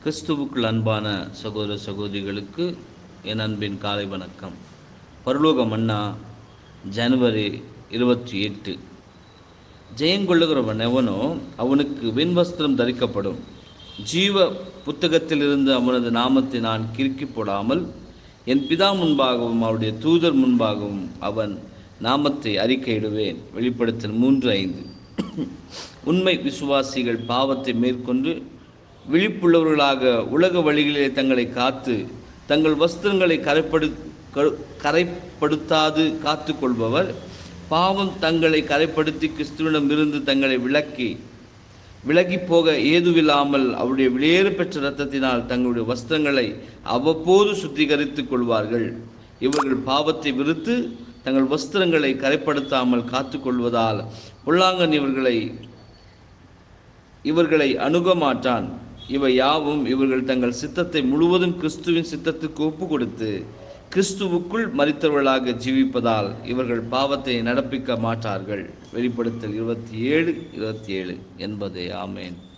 கிறிஸ்துவுக்குள் அன்பான சகோதர சகோதரிகளுக்கு என் அன்பின் காலை வணக்கம். பரலோக மன்னா ஜனவரி 28. ஜெயங்கொள்ளுகிறவன் எவனோ அவனுக்கு வெண்வஸ்திரம் தரிக்கப்படும். ஜீவ புத்தகத்திலிருந்து அவனது நாமத்தை நான் கிறுக்கி போடாமல் என் பிதா முன்பாகவும் அவருடைய தூதர் முன்பாகவும் அவன் நாமத்தை அறிக்கையிடுவேன். வெளிப்படுத்தல் 3:5. உண்மை விசுவாசிகள் பாவத்தை மேற்கொண்டு விழிப்புள்ளவர்களாக உலக வழிகளிலே தங்களை காத்து தங்கள் வஸ்திரங்களை கரைப்படுத்தாது காத்து கொள்பவர் பாவம் தங்களை கரைப்படுத்தி கிறிஸ்துவிடமிருந்து தங்களை விலகி போக ஏதுவில்லாமல் அவருடைய விலையேறு பெற்ற இரத்தத்தினால் தங்களுடைய வஸ்திரங்களை அவ்வப்போது சுத்திகரித்துக் கொள்வார்கள். இவர்கள் பாவத்தை விருத்து தங்கள் வஸ்திரங்களை கரைப்படுத்தாமல் காத்து கொள்வதால் பொல்லாங்கன் இவர்களை அணுக மாட்டான். இவை யாவும் இவர்கள் தங்கள் சித்தத்தை முழுவதும் கிறிஸ்துவின் சித்தத்துக்கு ஒப்பு கொடுத்து கிறிஸ்துவுக்குள் மரித்தவர்களாக ஜீவிப்பதால் இவர்கள் பாவத்தை நடப்பிக்க மாட்டார்கள். வெளிப்படுத்தல் 27:27 என்பதே. ஆமேன்.